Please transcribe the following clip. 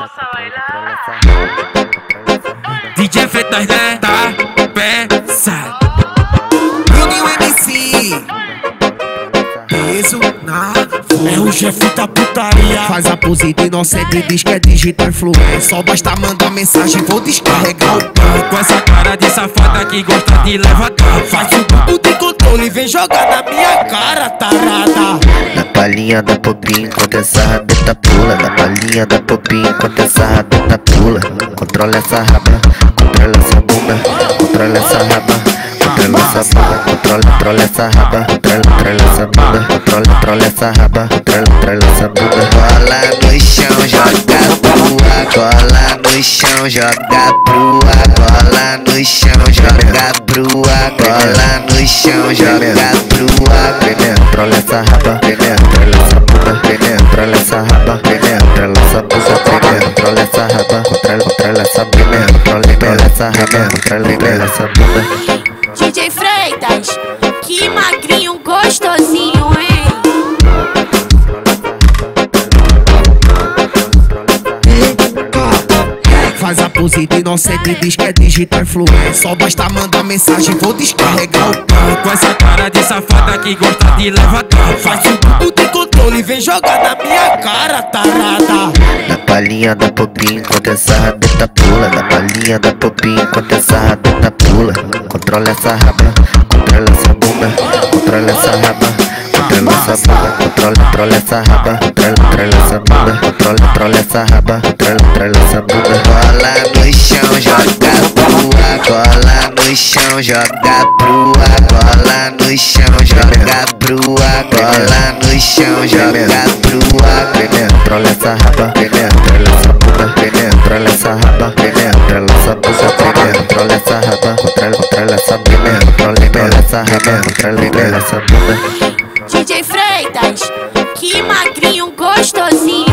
Posso bailar? DJ Freitas, né? Tá pesado. Bruninho MC, peso na flor. É o chefe da putaria. Faz a pose de inocente, diz que é digital influencer. Só basta mandar mensagem, vou descarregar o pão. Com essa cara de safada que gosta de levantar. Faz o tubo de controle, vem jogar na minha cara, tarada. Na palhinha da popinha, enquanto essa rabeta pula. Na palhinha da popinha, enquanto essa rabeta pula. Controla essa raba, controla essa bunda. Controla essa raba, controla essa bunda. Controla essa raba, controla essa bunda. Controla essa raba, controla essa bunda. Cola no chão, joga prua. Cola no chão, joga prua. Cola no chão, joga prua. Cola no chão, joga prua. Controla essa raba, controla essa bunda. Controla essa raba, controla essa bunda. Controla essa raba, controla essa bunda. Controla essa raba, controla essa bunda. DJ Freitas, que magrinho gostosinho, hein? Faz a pose de inocente, diz que é digital influencer. Só basta mandar mensagem, vou descarregar o pão. Com essa cara de safada que gosta de levantar. Faz o tubo de controle, vem jogar na minha cara, tarada. Na palhinha da popinha, enquanto essa rabeta pula. Na palhinha da popinha, enquanto essa rabeta pula. Controla essa raba, controla essa bunda. Controla essa raba, controla essa bunda. Controla essa raba, controla essa bunda. Controla essa raba, controla essa bunda. Cola no chão, joga prua. Cola no chão, joga prua. Cola no chão, joga prua. Cola no chão, joga prua. Controla essa raba, controla essa bunda. Controla essa raba, controla essa bunda. Controla essa raba, controla essa bunda. Controla essa raba, controla essa bunda. DJ Freitas, que magrinho gostosinho.